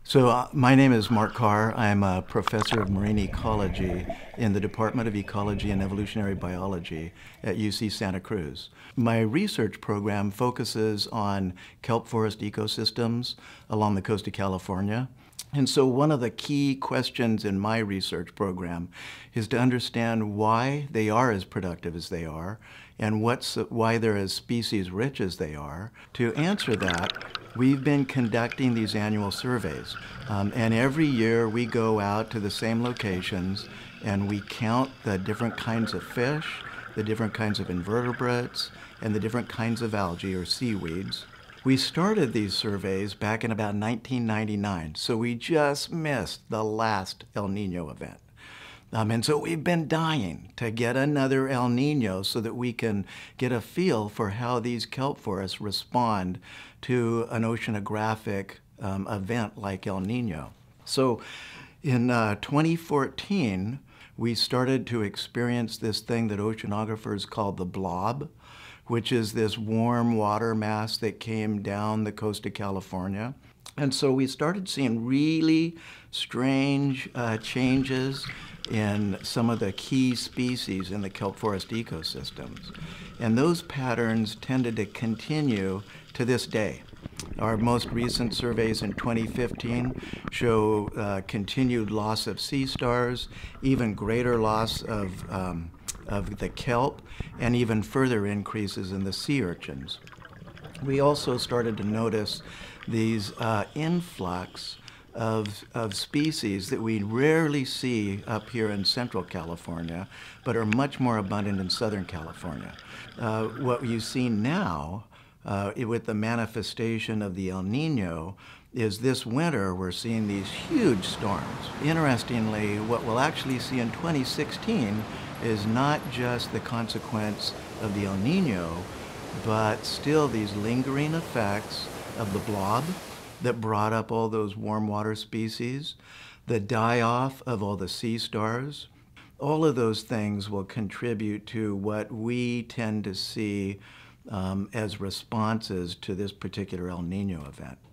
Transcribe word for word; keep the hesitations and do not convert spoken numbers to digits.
So uh, my name is Mark Carr. I'm a professor of marine ecology in the Department of Ecology and Evolutionary Biology at U C Santa Cruz. My research program focuses on kelp forest ecosystems along the coast of California. And so one of the key questions in my research program is to understand why they are as productive as they are and what's, why they're as species rich as they are. To answer that, we've been conducting these annual surveys. Um, and every year we go out to the same locations and we count the different kinds of fish, the different kinds of invertebrates, and the different kinds of algae or seaweeds. We started these surveys back in about nineteen ninety-nine, so we just missed the last El Nino event. Um, and so we've been dying to get another El Nino so that we can get a feel for how these kelp forests respond to an oceanographic um, event like El Nino. So in uh, twenty fourteen, we started to experience this thing that oceanographers call the blob, which is this warm water mass that came down the coast of California. And so we started seeing really strange uh, changes in some of the key species in the kelp forest ecosystems. And those patterns tended to continue to this day. Our most recent surveys in twenty fifteen show uh, continued loss of sea stars, even greater loss of um, of the kelp, and even further increases in the sea urchins. We also started to notice these uh, influx of, of species that we rarely see up here in Central California, but are much more abundant in Southern California. Uh, what you see now uh, with the manifestation of the El Nino is this winter we're seeing these huge storms. Interestingly, what we'll actually see in twenty sixteen is not just the consequence of the El Nino, but still these lingering effects of the blob that brought up all those warm water species, the die-off of all the sea stars. All of those things will contribute to what we tend to see um, as responses to this particular El Nino event.